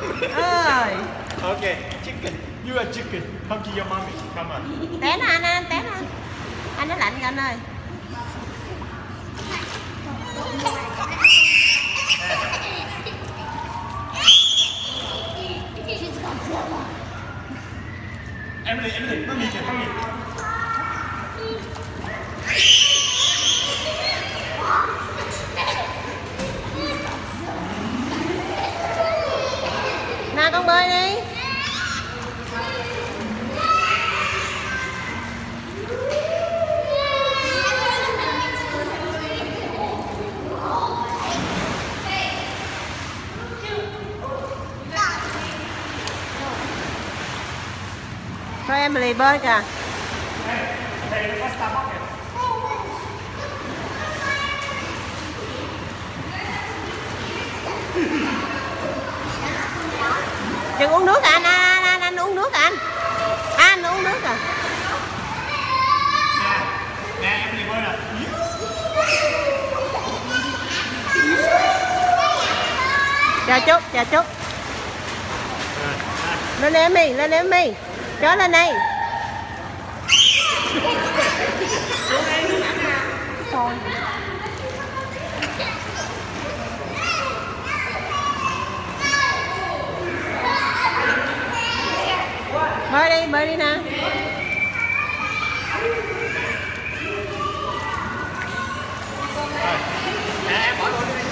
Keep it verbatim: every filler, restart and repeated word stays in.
ơi. Okay, chicken. You are chicken. Come to your mommy. Come on. Té nó anh, anh té nó. Anh nó lạnh anh ơi. Emily, Emily, mommy, mommy. Nào con bơi đi. Thôi Emily bơi kìa. Đừng uống nước à anh, anh, anh, anh uống nước à anh. À, anh uống nước à. Nè, nè Emily bơi nè. Chào Trúc, chào Trúc. Lên em đi, lên em đi. Chó lên đây. Thôi. Bơi đi, bơi đi nè. Nè em bỏ luôn đi.